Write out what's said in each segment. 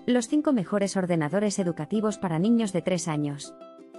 Los 5 mejores ordenadores educativos para niños de 3 años.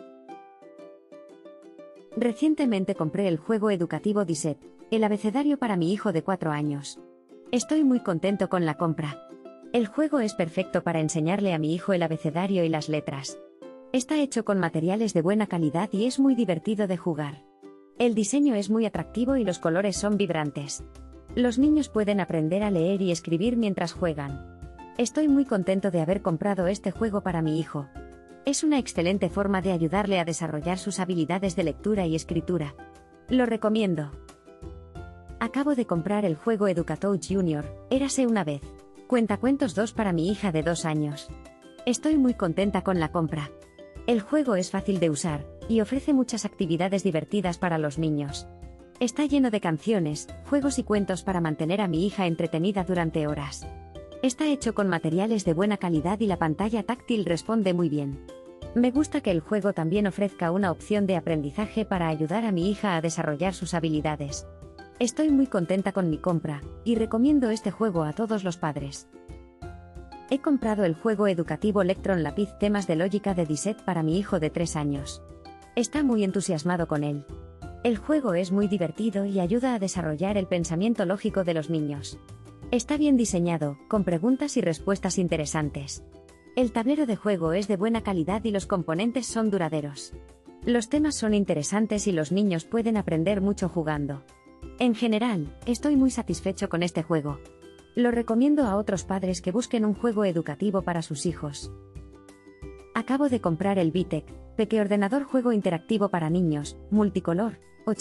Recientemente compré el juego educativo Disset, el abecedario para mi hijo de 4 años. Estoy muy contento con la compra. El juego es perfecto para enseñarle a mi hijo el abecedario y las letras. Está hecho con materiales de buena calidad y es muy divertido de jugar. El diseño es muy atractivo y los colores son vibrantes. Los niños pueden aprender a leer y escribir mientras juegan. Estoy muy contento de haber comprado este juego para mi hijo. Es una excelente forma de ayudarle a desarrollar sus habilidades de lectura y escritura. Lo recomiendo. Acabo de comprar el juego Educatouch Junior, Érase una vez. Cuentacuentos 2 para mi hija de 2 años. Estoy muy contenta con la compra. El juego es fácil de usar, y ofrece muchas actividades divertidas para los niños. Está lleno de canciones, juegos y cuentos para mantener a mi hija entretenida durante horas. Está hecho con materiales de buena calidad y la pantalla táctil responde muy bien. Me gusta que el juego también ofrezca una opción de aprendizaje para ayudar a mi hija a desarrollar sus habilidades. Estoy muy contenta con mi compra, y recomiendo este juego a todos los padres. He comprado el juego educativo Lectron Lápiz Temas de Lógica de Disset para mi hijo de 3 años. Está muy entusiasmado con él. El juego es muy divertido y ayuda a desarrollar el pensamiento lógico de los niños. Está bien diseñado, con preguntas y respuestas interesantes. El tablero de juego es de buena calidad y los componentes son duraderos. Los temas son interesantes y los niños pueden aprender mucho jugando. En general, estoy muy satisfecho con este juego. Lo recomiendo a otros padres que busquen un juego educativo para sus hijos. Acabo de comprar el Vitec, Pequeordenador Juego Interactivo para Niños, Multicolor,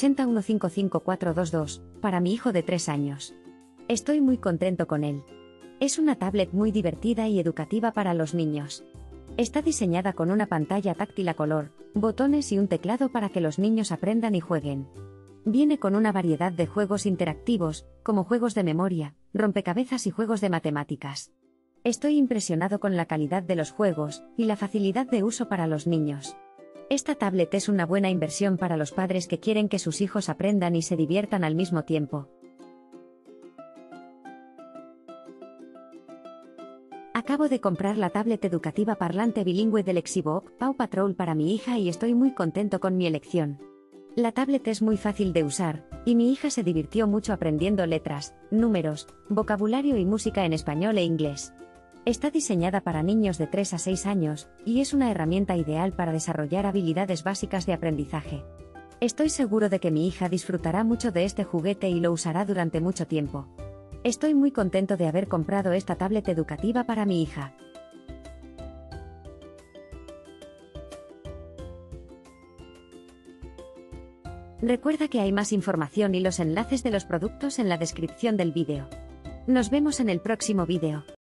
8155422, para mi hijo de 3 años. Estoy muy contento con él. Es una tablet muy divertida y educativa para los niños. Está diseñada con una pantalla táctil a color, botones y un teclado para que los niños aprendan y jueguen. Viene con una variedad de juegos interactivos, como juegos de memoria, rompecabezas y juegos de matemáticas. Estoy impresionado con la calidad de los juegos y la facilidad de uso para los niños. Esta tablet es una buena inversión para los padres que quieren que sus hijos aprendan y se diviertan al mismo tiempo. Acabo de comprar la tablet educativa parlante bilingüe de Lexivox Paw Patrol para mi hija y estoy muy contento con mi elección. La tablet es muy fácil de usar, y mi hija se divirtió mucho aprendiendo letras, números, vocabulario y música en español e inglés. Está diseñada para niños de 3 a 6 años, y es una herramienta ideal para desarrollar habilidades básicas de aprendizaje. Estoy seguro de que mi hija disfrutará mucho de este juguete y lo usará durante mucho tiempo. Estoy muy contento de haber comprado esta tablet educativa para mi hija. Recuerda que hay más información y los enlaces de los productos en la descripción del vídeo. Nos vemos en el próximo vídeo.